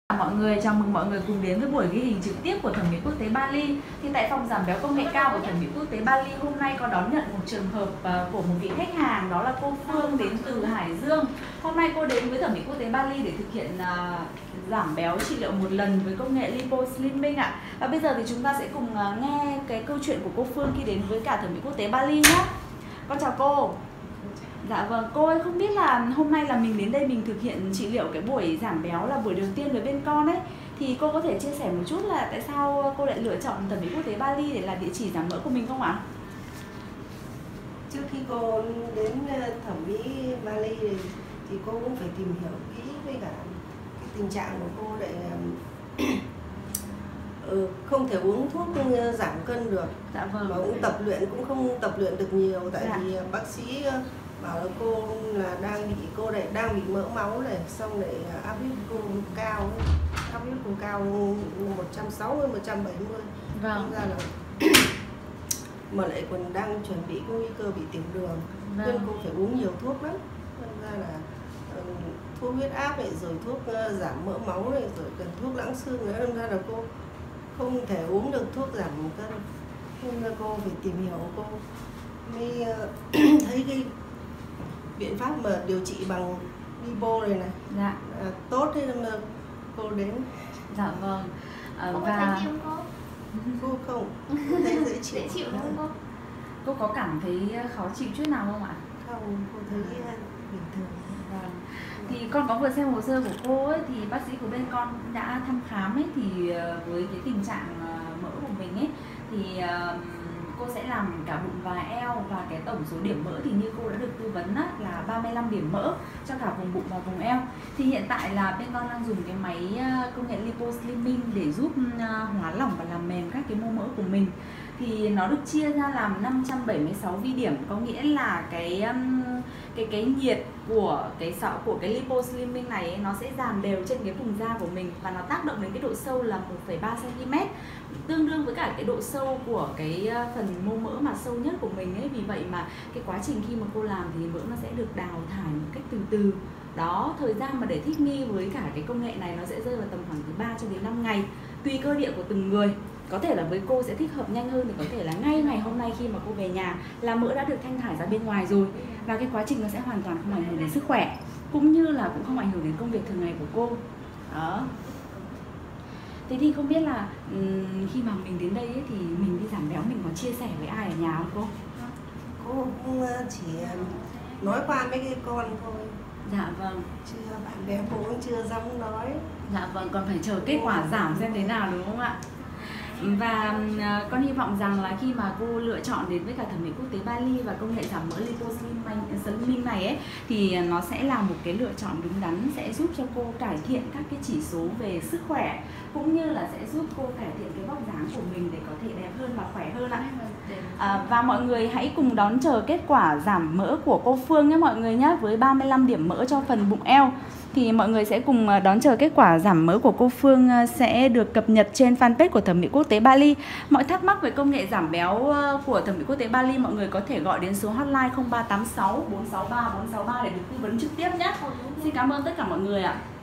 Mọi người, chào mừng mọi người cùng đến với buổi ghi hình trực tiếp của Thẩm mỹ quốc tế Bali. Thì tại phòng giảm béo công nghệ cao của Thẩm mỹ quốc tế Bali hôm nay có đón nhận một trường hợp của một vị khách hàng, đó là cô Phương đến từ Hải Dương. Hôm nay cô đến với Thẩm mỹ quốc tế Bali để thực hiện giảm béo trị liệu một lần với công nghệ Lipo Slimming ạ. Và bây giờ thì chúng ta sẽ cùng nghe cái câu chuyện của cô Phương khi đến với cả Thẩm mỹ quốc tế Bali nhé. Con chào cô. Dạ vâng, cô ơi, không biết là hôm nay là mình đến đây mình thực hiện trị liệu cái buổi giảm béo là buổi đầu tiên với bên con ấy, thì cô có thể chia sẻ một chút là tại sao cô lại lựa chọn Thẩm mỹ quốc tế Bali để là địa chỉ giảm mỡ của mình không ạ? Trước khi cô đến Thẩm mỹ Bali thì cô cũng phải tìm hiểu kỹ với cả cái tình trạng của cô để không thể uống thuốc giảm cân được. Dạ vâng. Mà cũng tập luyện cũng không tập luyện được nhiều, tại dạ. vì bác sĩ bảo là cô là đang bị mỡ máu này, xong lại áp huyết cô cao ấy. Áp huyết cô cao 160 170. Vâng. Ra là mà lại còn đang chuẩn bị có nguy cơ bị tiểu đường. Vâng. Nên cô phải uống nhiều thuốc lắm. Nên ra là thuốc huyết áp này, rồi thuốc giảm mỡ máu này, rồi cần thuốc loãng xương nữa. Nên ra là cô không thể uống được thuốc giảm cân. Nên là cô phải tìm hiểu, cô mới thấy cái biện pháp mà điều trị bằng Lipo này này Dạ. tốt, thế nên là cô đến. Dạ vâng. Cô có thấy gì không cô? Cô không, cô thấy dễ chịu. Dễ chịu đúng không cô? Cô có cảm thấy khó chịu chút nào không ạ? Không, cô thấy bình thường. Vâng. Thì con có vừa xem hồ sơ của cô ấy, thì bác sĩ của bên con cũng đã thăm khám ấy, thì với cái tình trạng mỡ của mình ấy thì cô sẽ làm cả bụng và eo, và cái tổng số điểm mỡ thì như cô đã được tư vấn là 35 điểm mỡ cho cả vùng bụng và vùng eo. Thì hiện tại là bên con đang dùng cái máy công nghệ Lipo Slimming để giúp hóa lỏng và làm mềm các cái mô mỡ của mình. Thì nó được chia ra làm 576 vi điểm, có nghĩa là cái nhiệt của cái Lipo Slimming này ấy, nó sẽ dàn đều trên cái vùng da của mình, và nó tác động đến cái độ sâu là 1,3 cm, tương đương với cả cái độ sâu của cái phần mô mỡ mà sâu nhất của mình ấy. Vì vậy mà cái quá trình khi mà cô làm thì mỡ nó sẽ được đào thải một cách từ từ. Đó, thời gian mà để thích nghi với cả cái công nghệ này nó sẽ rơi vào tầm khoảng từ 3 cho đến 5 ngày, tùy cơ địa của từng người. Có thể là với cô sẽ thích hợp nhanh hơn, thì có thể là ngay ngày hôm nay khi mà cô về nhà là mỡ đã được thanh thải ra bên ngoài rồi, và cái quá trình nó sẽ hoàn toàn không ảnh hưởng đến sức khỏe, cũng như là cũng không ảnh hưởng đến công việc thường ngày của cô. Đó. Thế thì không biết là khi mà mình đến đây ấy, thì mình đi giảm béo mình có chia sẻ với ai ở nhà không cô? Cô cũng chỉ nói qua mấy cái con thôi. Dạ vâng. Chưa, bạn bè cô cũng chưa dám nói. Dạ vâng, còn phải chờ kết quả giảm xem thế nào đúng không ạ? Và con hy vọng rằng là khi mà cô lựa chọn đến với cả Thẩm mỹ quốc tế Bali và công nghệ giảm mỡ Lipo Slimming này ấy, thì nó sẽ là một cái lựa chọn đúng đắn, sẽ giúp cho cô cải thiện các cái chỉ số về sức khỏe, cũng như là sẽ giúp cô cải thiện cái vóc dáng của mình để có thể đẹp hơn và khỏe hơn ạ. Và mọi người hãy cùng đón chờ kết quả giảm mỡ của cô Phương nhé mọi người nhé, với 35 điểm mỡ cho phần bụng eo. Thì mọi người sẽ cùng đón chờ kết quả giảm mỡ của cô Phương sẽ được cập nhật trên fanpage của Thẩm mỹ quốc tế Bali. Mọi thắc mắc về công nghệ giảm béo của Thẩm mỹ quốc tế Bali mọi người có thể gọi đến số hotline 0386 463 463 để được tư vấn trực tiếp nhé. Xin cảm ơn tất cả mọi người ạ.